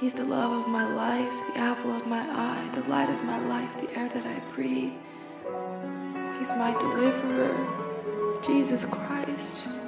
He's the love of my life, the apple of my eye, the light of my life, the air that I breathe. He's my deliverer, Jesus Christ.